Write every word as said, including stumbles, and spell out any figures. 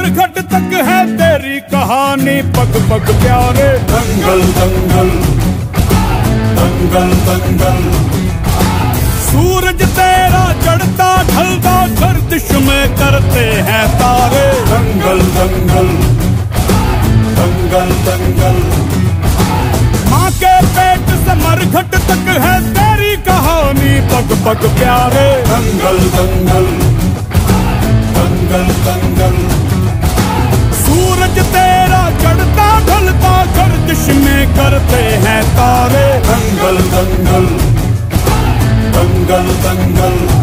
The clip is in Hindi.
मरघट तक है तेरी कहानी, पग पग प्यारे। दंगल दंगल दंगल दंगल, सूरज तेरा चढ़ता ढलता गर्दिश में करते हैं तारे। दंगल दंगल दंगल दंगल, माँ के पेट से मरघट तक है तेरी कहानी, पग पग प्यारे। दंगल दंगल दंगल दंगल, सूरज तेरा चढ़ता ढलता गर्दिश में करते हैं तारे। दंगल दंगल दंगल दंगल।